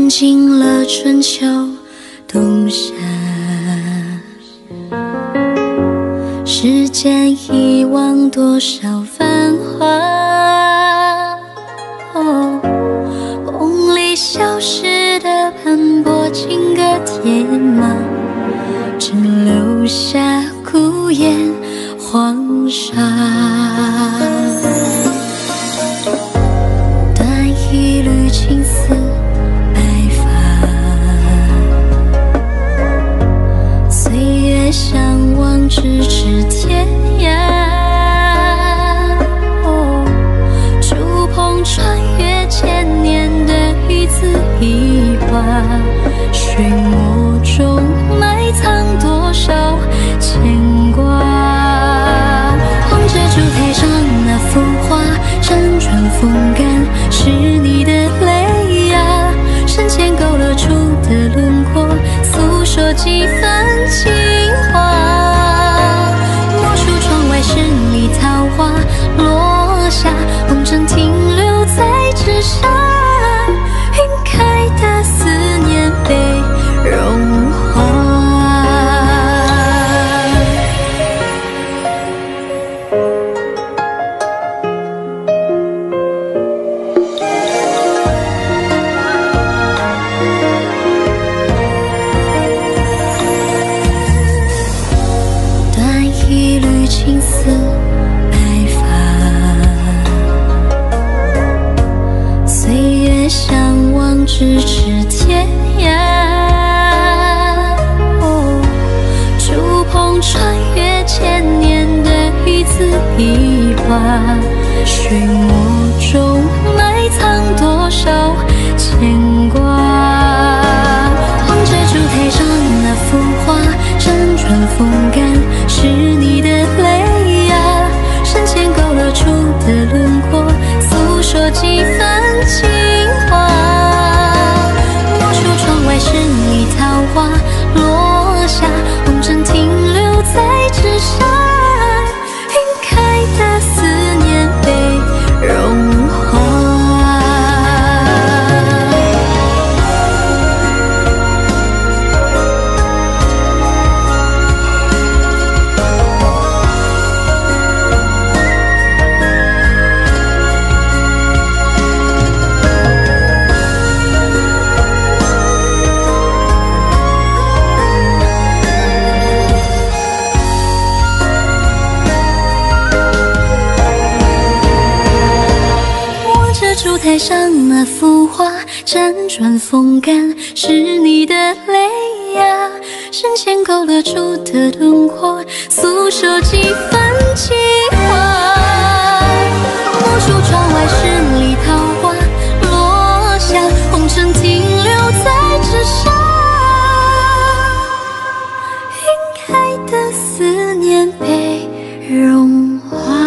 尽了春秋冬夏，时间遗忘多少繁华。梦里消失的斑驳情歌铁马，只留下孤雁黄沙。断一缕青丝白发，岁月相望咫尺天涯。触碰穿越千年的一字一画，水墨中埋藏多少牵挂。望着烛台上那幅画，辗转风干，是你的泪呀。深浅勾勒出的轮廓，诉说几分情话。莫数窗外十里桃花落下，红尘停留在纸上，晕开的思念被融化。断一缕青丝白发，岁月相望咫尺天涯。触碰穿越千年的一字一画，水墨中埋藏多少牵挂。望着烛台上那幅画，辗转风干，是你的泪呀。深浅勾勒出的轮廓，诉说几分情话。莫数窗外十里桃花落下，红尘停留在纸上，晕开的思念被融化。烛台上那幅画，辗转风干，是你的泪呀。深浅勾勒出的轮廓，诉说几分情话。莫数窗外十里桃花落下，红尘停留在纸上，晕开的思念被融化。